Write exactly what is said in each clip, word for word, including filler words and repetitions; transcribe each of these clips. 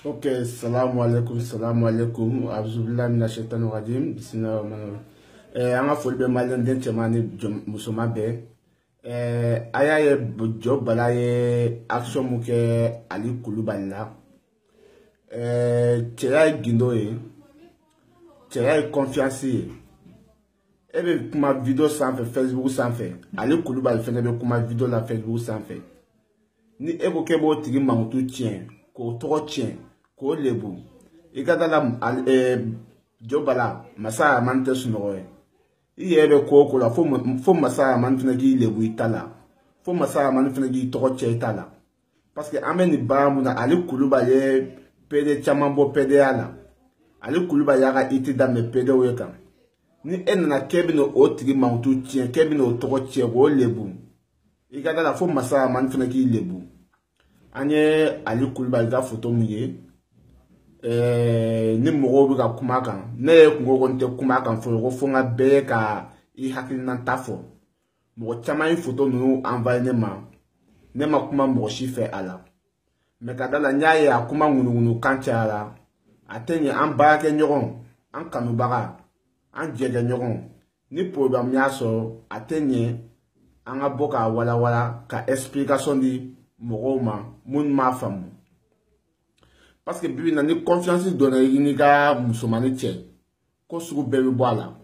Ok, salam alaikum, salam alaikum, abzubillah mina shaitanir rajim, bismillahirrahmanirrahim. Eh, anga folbe malen den chemani musoma be. Eh, aya ye job bala ye action muke Ali Kulubali la. Eh, cheya gindo ye. Cheya confiance ye. Ebe kuma video sanfɛ Facebook sanfɛ. Ali Kulubali fene be kuma video la Facebook sanfɛ. Ni ebo kebo tigi mangutu tien, ko tɔgɔ tien. Ko lebu i ka da la eh jobala masa man te sunogo e i yebe ko ko la fo fo masa man fina gi lebu itala fo masa man fina gi to che itala parce que ameni ba mu na Ali Kulubali pede chamambo pede ala Ali Kulubali ga iti da me pede we kan ni en na kebino otigi mautu tien kebino to che go lebu i ka da la fo masa man fina gi lebu anye Ali Kulubali ga photo mu ye ni mɔgɔw bɛ ka kuma kan ne ye kungo kɔni tɛ kuma kan fɔlɔ ko fo n ka bɛɛ ka i hakilina ta fɔ mɔgɔ caman ye photo ninnu envoyé ne ma ne ma kuma mɔgɔ si fɛ a la mais ka da la n y'a ye a kuma ŋunuŋunu kan cayara a tɛ ɲɛ an baarakɛ ɲɔgɔn an kanubaga an jɛgɛ ɲɔgɔn ni problème y'a sɔrɔ a tɛ ɲɛ an ka bɔ k'a walawala ka explication di mɔgɔw ma minnu m'a faamu. Parce que bibi na ni confiance donne ni ka musomani cɛ ko sugu bɛɛ bɛ bɔ a la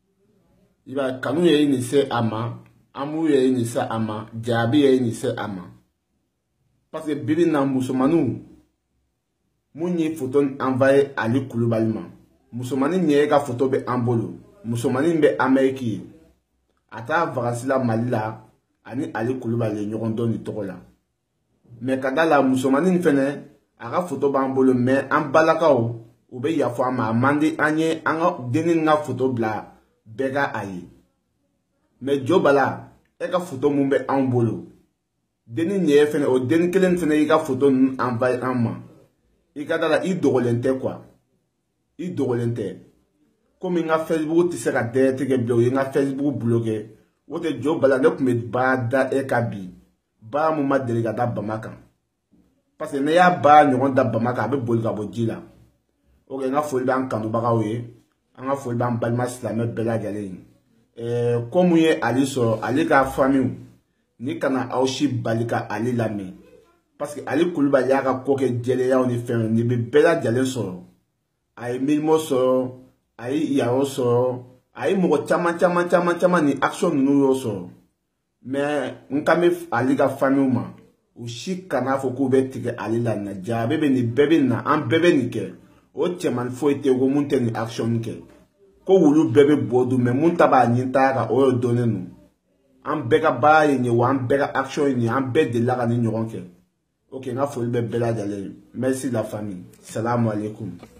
i b'a kanu ye ni se a ma amour ye ni se a ma jaabi ye ni se a ma parce que bibi na musomaniw mun ye photo envoyé Ali Kulubali ma musomani ɲɛ ka photo bɛ an bolo musomani bɛ Amérique ye a taa vacances la Mali la ani Ali Kulubali ye ɲɔgɔn dɔn ni tɔgɔ la mais ka da la musomani fɛnɛ a ka photo b'an bolo mais an balakaw u bɛ yafɔ an ma a man di an ye an ka denni ka photo bila bɛɛ ka a ye mais jo bala e ka photo mun bɛ an bolo denni ɲɛ fɛnɛ o denni kelen fɛnɛ y'i ka photo ninnu envoyé an ma i ka da la i dogolen tɛ quoi i dogolen tɛ komi n ka Facebook tɛ se ka dɛrɛ tigɛ bilen o ye n ka Facebook bloqué o tɛ jo bala ne tun bɛ baara da e ka bi baara mun ma deli ka da bama kan. Parce que ne y'a ba ɲɔgɔn da bama kan a bɛ boli ka bɔ ji la ok n ka foli b'an kanubagaw ye an ka foli b'an balima silamɛ bɛɛ lajɛlen ye ko mun ye Ali sɔrɔ Ali ka famille ni kana aw si bali ka Ali lamɛn parce que Ali Kulubali y'a ka ko kɛ jɛlɛyaw ni fɛnw ni bɛ bɛɛ lajɛlen sɔrɔ a ye milimo sɔrɔ a ye yawo sɔrɔ a ye mɔgɔ caman caman caman caman ni action ninnu y'o sɔrɔ mais n kan bɛ Ali ka famille ma u si kana fɔ k'u bɛ tigɛ Ali la na jaabi bɛ nin bɛɛ bɛ na an bɛɛ bɛ nin kɛ o cɛman foyi tɛ ko mun tɛ nin action kɛ ko wulu bɛɛ bɛ bɔ dun mais mun ta b'a ɲin ta kan o ye dɔnnen don an bɛɛ ka baara ye nin ye wa an bɛɛ ka action ye nin ye an bɛɛ delila ka nin ɲɔgɔn kɛ ok n ka foli bɛ bɛɛ lajɛlen ye merci la famille salamu alaikum.